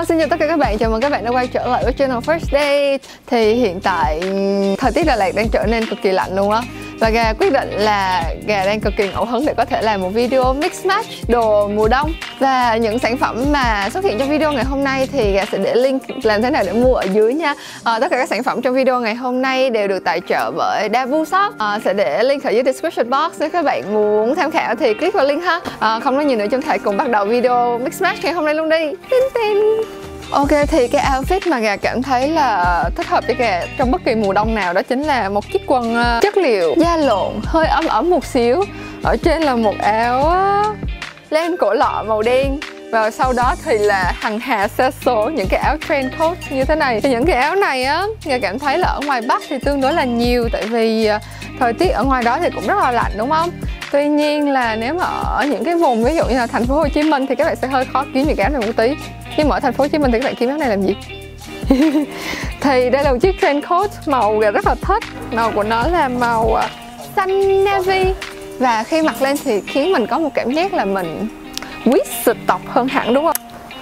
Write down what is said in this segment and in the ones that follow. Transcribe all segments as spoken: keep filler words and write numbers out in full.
Hello, xin chào tất cả các bạn, chào mừng các bạn đã quay trở lại với channel First Day. Thì hiện tại thời tiết Đà Lạt đang trở nên cực kỳ lạnh luôn á. Và Gà quyết định là Gà đang cực kỳ ngẫu hứng để có thể làm một video mix match đồ mùa đông. Và những sản phẩm mà xuất hiện trong video ngày hôm nay thì Gà sẽ để link làm thế nào để mua ở dưới nha. à, Tất cả các sản phẩm trong video ngày hôm nay đều được tài trợ bởi Davu Shop. à, Sẽ để link ở dưới description box nếu các bạn muốn tham khảo thì click vào link ha. à, Không nói nhiều nữa, chúng ta cùng bắt đầu video mix match ngày hôm nay luôn đi. Tin tin. Ok, thì cái outfit mà Gà cảm thấy là thích hợp với Gà trong bất kỳ mùa đông nào đó chính là một chiếc quần chất liệu da lộn hơi ấm ấm một xíu. Ở trên là một áo len cổ lọ màu đen. Và sau đó thì là hằng hà sa số những cái áo trend coat như thế này. Thì những cái áo này á, Gà cảm thấy là ở ngoài Bắc thì tương đối là nhiều. Tại vì thời tiết ở ngoài đó thì cũng rất là lạnh đúng không? Tuy nhiên là nếu mà ở những cái vùng ví dụ như là thành phố Hồ Chí Minh thì các bạn sẽ hơi khó kiếm những cái áo này một tí. Nhưng mà ở thành phố Hồ Chí Minh thì các bạn kiếm áo này làm gì? Thì đây là một chiếc trend coat màu Gà rất là thích. Màu của nó là màu xanh navy. Và khi mặc lên thì khiến mình có một cảm giác là mình quý sực tộc hơn hẳn đúng không?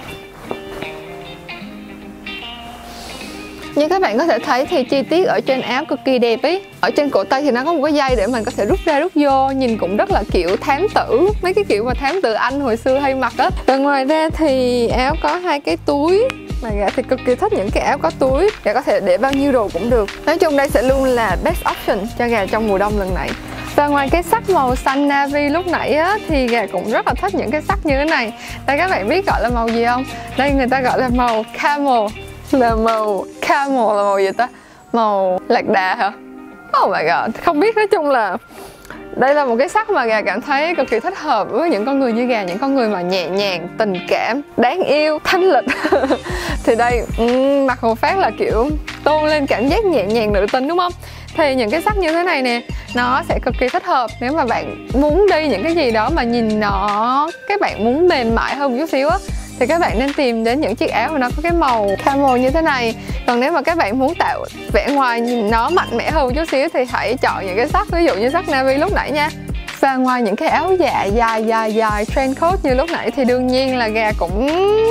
Như các bạn có thể thấy thì chi tiết ở trên áo cực kỳ đẹp ý. Ở trên cổ tay thì nó có một cái dây để mình có thể rút ra rút vô. Nhìn cũng rất là kiểu thám tử. Mấy cái kiểu mà thám tử Anh hồi xưa hay mặc á. Và ngoài ra thì áo có hai cái túi. Mà Gà thì cực kỳ thích những cái áo có túi. Gà có thể để bao nhiêu đồ cũng được. Nói chung đây sẽ luôn là best option cho Gà trong mùa đông lần này. Và ngoài cái sắc màu xanh navy lúc nãy á, thì Gà cũng rất là thích những cái sắc như thế này. Đây các bạn biết gọi là màu gì không? Đây người ta gọi là màu camel. Là màu camel là màu gì ta? Màu lạc đà hả? Oh my god, không biết. Nói chung là đây là một cái sắc mà Gà cảm thấy cực kỳ thích hợp với những con người như Gà. Những con người mà nhẹ nhàng, tình cảm, đáng yêu, thanh lịch. Thì đây, um, mặc một phát là kiểu tôn lên cảm giác nhẹ nhàng nữ tính đúng không? Thì những cái sắc như thế này nè, nó sẽ cực kỳ thích hợp nếu mà bạn muốn đi những cái gì đó mà nhìn nó, các bạn muốn mềm mại hơn một chút xíu á, thì các bạn nên tìm đến những chiếc áo mà nó có cái màu camel như thế này. Còn nếu mà các bạn muốn tạo vẻ ngoài nhìn nó mạnh mẽ hơn một chút xíu thì hãy chọn những cái sắc ví dụ như sắc navy lúc nãy nha. Và ngoài những cái áo dạ dài dài dài trend coat như lúc nãy thì đương nhiên là Gà cũng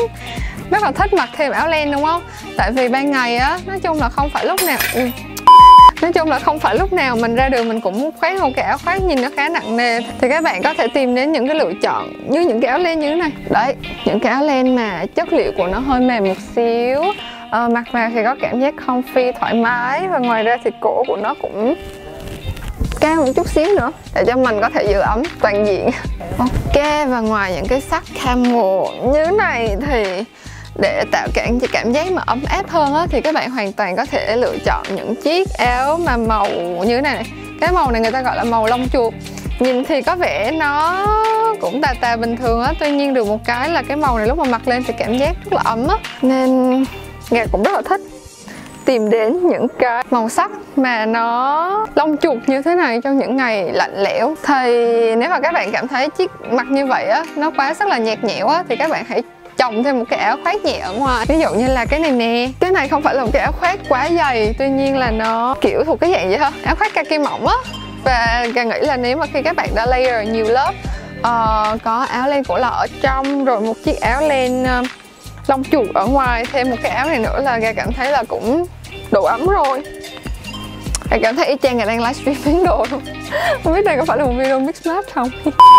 rất là thích mặc thêm áo len đúng không? Tại vì ban ngày á, nói chung là không phải lúc nào Ui. Nói chung là không phải lúc nào mình ra đường mình cũng khoác một cái áo khoác nhìn nó khá nặng nề. Thì các bạn có thể tìm đến những cái lựa chọn như những cái áo len như thế này. Đấy, những cái áo len mà chất liệu của nó hơi mềm một xíu, ờ, mặc vào thì có cảm giác comfy, thoải mái. Và ngoài ra thì cổ của nó cũng cao một chút xíu nữa để cho mình có thể giữ ấm toàn diện. Ok, và ngoài những cái sắc camel như thế này thì để tạo cảm cảm giác mà ấm áp hơn á, thì các bạn hoàn toàn có thể lựa chọn những chiếc áo mà màu như thế này, này. Cái màu này người ta gọi là màu lông chuột. Nhìn thì có vẻ nó cũng tà tà bình thường á, tuy nhiên được một cái là cái màu này lúc mà mặc lên thì cảm giác rất là ấm á. Nên Gà cũng rất là thích tìm đến những cái màu sắc mà nó lông chuột như thế này trong những ngày lạnh lẽo. Thì nếu mà các bạn cảm thấy chiếc mặc như vậy á nó quá rất là nhạt nhẽo á, thì các bạn hãy chồng thêm một cái áo khoác nhẹ ở ngoài. Ví dụ như là cái này nè. Cái này không phải là một cái áo khoác quá dày, tuy nhiên là nó kiểu thuộc cái dạng vậy thôi, áo khoác kaki mỏng á. Và Gà nghĩ là nếu mà khi các bạn đã layer nhiều lớp, uh, có áo len cổ lọ ở trong, rồi một chiếc áo len uh, lông chuột ở ngoài, thêm một cái áo này nữa là Gà cảm thấy là cũng đủ ấm rồi. Gà cảm thấy y chang Gà đang livestream biến đồ luôn. Không biết đây có phải là một video mix match không?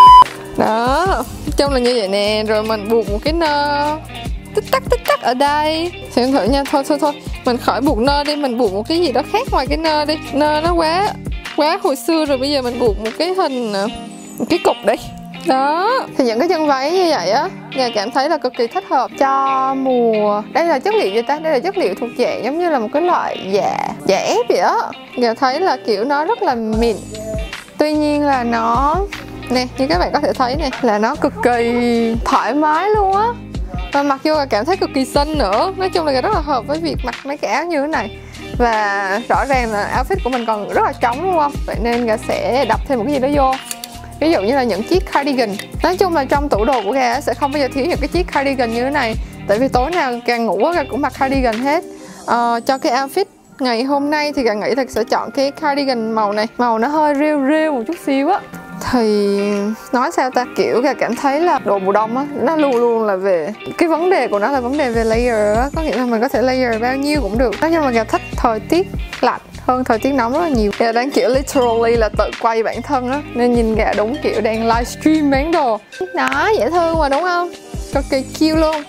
Đó, trông là như vậy nè. Rồi mình buộc một cái nơ tích tắc tích tắc ở đây. Xem thử nha. Thôi thôi thôi, mình khỏi buộc nơ đi, mình buộc một cái gì đó khác ngoài cái nơ đi. Nơ nó quá quá hồi xưa rồi, bây giờ mình buộc một cái hình, một cái cục đi. Đó, thì những cái chân váy như vậy á, Gà cảm thấy là cực kỳ thích hợp cho mùa. Đây là chất liệu gì ta? Đây là chất liệu thuộc dạng giống như là một cái loại dạ dạ ép vậy á. Gà thấy là kiểu nó rất là mịn. Tuy nhiên là nó nè, như các bạn có thể thấy này, là nó cực kỳ thoải mái luôn á. Và mặc vô là cảm thấy cực kỳ xinh nữa. Nói chung là rất là hợp với việc mặc mấy cái áo như thế này. Và rõ ràng là outfit của mình còn rất là trống đúng không? Vậy nên Gà sẽ đập thêm một cái gì đó vô. Ví dụ như là những chiếc cardigan. Nói chung là trong tủ đồ của Gà sẽ không bao giờ thiếu những cái chiếc cardigan như thế này. Tại vì tối nào Gà ngủ Gà cũng mặc cardigan hết. ờ, Cho cái outfit ngày hôm nay thì Gà nghĩ là sẽ chọn cái cardigan màu này. Màu nó hơi riêu riêu một chút xíu á. thì nói sao ta, kiểu Gà cảm thấy là đồ mùa đông á, nó luôn luôn là về cái vấn đề của nó là vấn đề về layer á, có nghĩa là mình có thể layer bao nhiêu cũng được. Nói chung là Gà thích thời tiết lạnh hơn thời tiết nóng rất là nhiều. Gà đang kiểu literally là tự quay bản thân á, nên nhìn Gà đúng kiểu đang livestream bán đồ. Đó, dễ thương mà đúng không? Cực kỳ cute luôn.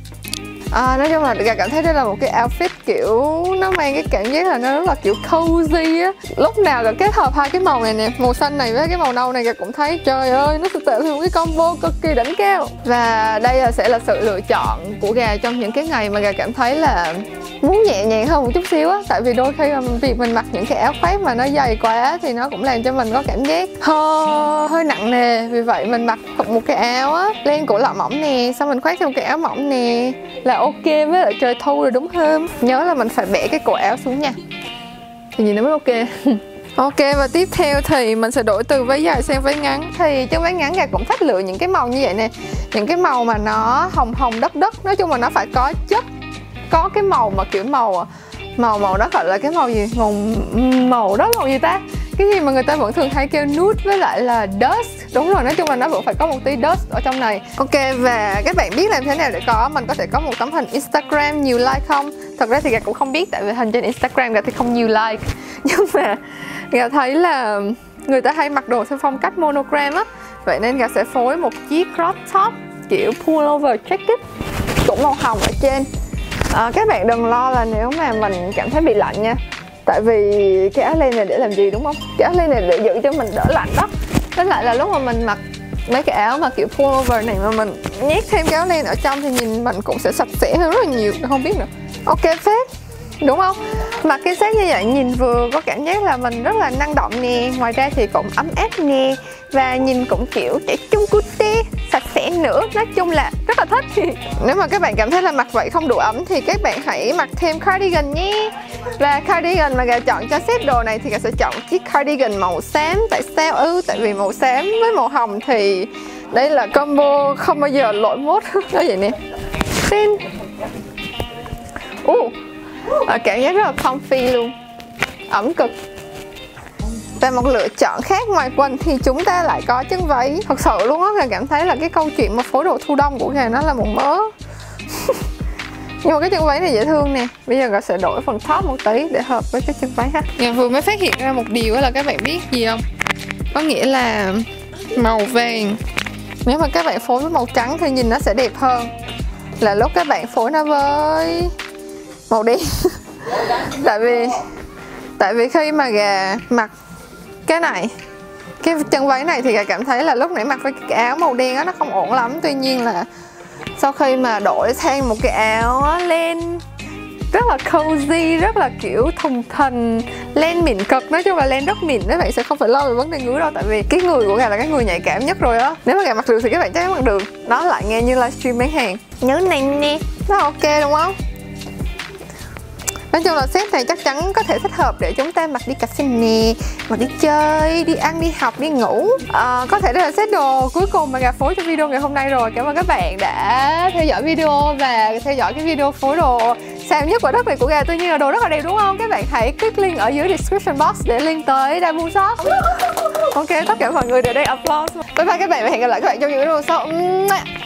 À, nói chung là Gà cảm thấy đây là một cái outfit kiểu nó mang cái cảm giác là nó rất là kiểu cozy á. Lúc nào Gà kết hợp hai cái màu này nè, màu xanh này với cái màu nâu này, Gà cũng thấy trời ơi nó sẽ tạo thành một cái combo cực kỳ đỉnh cao. Và đây là sẽ là sự lựa chọn của Gà trong những cái ngày mà Gà cảm thấy là muốn nhẹ nhàng hơn một chút xíu á. Tại vì đôi khi mà việc mình mặc những cái áo khoác mà nó dày quá thì nó cũng làm cho mình có cảm giác hơi, hơi nặng nề. Vì vậy mình mặc một cái áo á, len cổ lọ mỏng nè, xong mình khoác thêm một cái áo mỏng nè là ok với lại trời thu rồi đúng không? Nhớ là mình phải bẻ cái cổ áo xuống nha, thì nhìn nó mới ok. Ok, và tiếp theo thì mình sẽ đổi từ váy dài sang váy ngắn. Thì trong váy ngắn Gà cũng thích lựa những cái màu như vậy nè, những cái màu mà nó hồng hồng đất đất. Nói chung là nó phải có chất, có cái màu mà kiểu màu màu màu đó gọi là cái màu gì, màu màu đó màu gì ta, cái gì mà người ta vẫn thường hay kêu nude với lại là dust. Đúng rồi, nói chung là nó vẫn phải có một tí dust ở trong này. Ok, và các bạn biết làm thế nào để có mình có thể có một tấm hình Instagram nhiều like không? Thật ra thì Gà cũng không biết, tại vì hình trên Instagram Gà thì không nhiều like. Nhưng mà Gà thấy là người ta hay mặc đồ theo phong cách monogram á, vậy nên Gà sẽ phối một chiếc crop top kiểu pullover jacket cũng màu hồng ở trên. À, các bạn đừng lo là nếu mà mình cảm thấy bị lạnh nha, tại vì cái áo len này để làm gì đúng không? Cái áo len này để giữ cho mình đỡ lạnh đó. Với lại là lúc mà mình mặc mấy cái áo mà kiểu pullover này mà mình nhét thêm cái áo len ở trong thì nhìn mình cũng sẽ sạch sẽ hơn rất là nhiều. Không biết nữa. Ok phết, đúng không? Mặc cái set như vậy nhìn vừa có cảm giác là mình rất là năng động nè, ngoài ra thì cũng ấm áp nè, và nhìn cũng kiểu trẻ trung cute, sạch sẽ nữa. Nói chung là rất là thích. Nếu mà các bạn cảm thấy là mặc vậy không đủ ấm thì các bạn hãy mặc thêm cardigan nhé. Và cardigan mà Gà chọn cho set đồ này thì Gà sẽ chọn chiếc cardigan màu xám. Tại sao ư? Tại vì màu xám với màu hồng thì đây là combo không bao giờ lỗi mốt. Đó vậy nè. Xin. Uh, à, cảm giác rất là comfy luôn, ẩm cực. Và một lựa chọn khác ngoài quần thì chúng ta lại có chân váy. Thật sự luôn á, Gà cảm thấy là cái câu chuyện mà phối đồ thu đông của Gà nó là một mớ. Nhưng mà cái chân váy này dễ thương nè. Bây giờ Gà sẽ đổi phần top một tí để hợp với cái chân váy ha. Gà vừa mới phát hiện ra một điều là các bạn biết gì không? Có nghĩa là màu vàng nếu mà các bạn phối với màu trắng thì nhìn nó sẽ đẹp hơn là lúc các bạn phối nó với màu đen. Tại vì Tại vì khi mà Gà mặc cái này, cái chân váy này thì Gà cảm thấy là lúc nãy mặc với cái áo màu đen á nó không ổn lắm. Tuy nhiên là sau khi mà đổi sang một cái áo len rất là cozy, rất là kiểu thùng thình, len mịn cực, nói chung là len rất mịn, các bạn sẽ không phải lo về vấn đề ngứa đâu. Tại vì cái người của Gà là cái người nhạy cảm nhất rồi á. Nếu mà Gà mặc được thì các bạn chắc chắn mặc được. Nó lại nghe như livestream bán hàng. Nhớ này nè, nó ok đúng không? Nói chung là set này chắc chắn có thể thích hợp để chúng ta mặc đi cà phê nè, mặc đi chơi, đi ăn, đi học, đi ngủ. à, Có thể đây là set đồ cuối cùng mà Gà phối trong video ngày hôm nay rồi. Cảm ơn các bạn đã theo dõi video và theo dõi cái video phối đồ xàm nhất quả đất này của Gà. Tuy nhiên là đồ rất là đẹp đúng không? Các bạn hãy click link ở dưới description box để link tới Diamond Shop. Ok, tất cả mọi người đều đây applause. Bye bye các bạn và hẹn gặp lại các bạn trong những video sau.